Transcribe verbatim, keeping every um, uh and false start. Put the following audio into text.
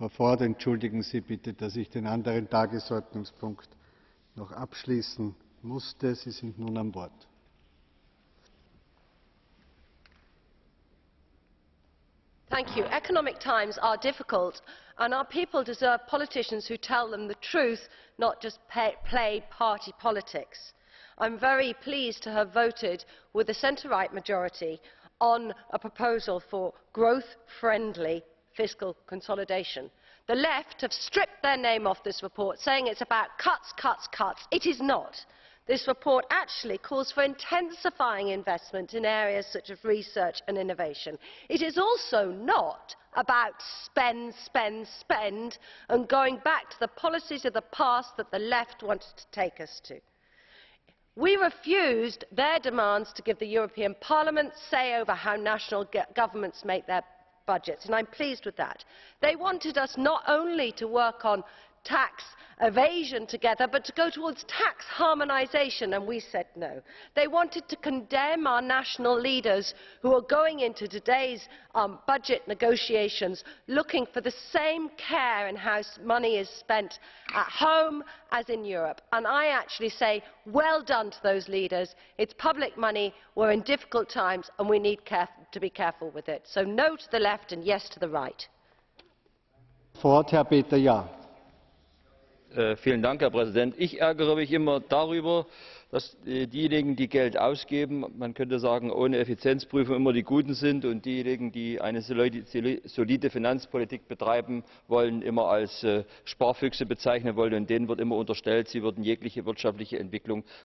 Frau Ford, entschuldigen Sie bitte, dass ich den anderen Tagesordnungspunkt noch abschließen musste. Sie sind nun an Bord. Thank you. Economic times are difficult, and our people deserve politicians who tell them the truth, not just pay, play party politics. I'm very pleased to have voted with the centre-right majority on a proposal for growth-friendly fiscal consolidation. The left have stripped their name off this report, saying it's about cuts, cuts, cuts. It is not. This report actually calls for intensifying investment in areas such as research and innovation. It is also not about spend, spend, spend and going back to the policies of the past that the left wanted to take us to. We refused their demands to give the European Parliament say over how national governments make their budgets, and I'm pleased with that. They wanted us not only to work on tax evasion together, but to go towards tax harmonisation, and we said no. They wanted to condemn our national leaders who are going into today's um, budget negotiations looking for the same care in how money is spent at home as in Europe. And I actually say, well done to those leaders. It's public money, we're in difficult times, and we need to be careful with it. So no to the left and yes to the right. Fort, Herr Peter Jahr. Vielen Dank, Herr Präsident. Ich ärgere mich immer darüber, dass diejenigen, die Geld ausgeben, man könnte sagen, ohne Effizienzprüfung immer die Guten sind und diejenigen, die eine solide Finanzpolitik betreiben wollen, immer als Sparfüchse bezeichnen wollen. Und denen wird immer unterstellt, sie würden jegliche wirtschaftliche Entwicklung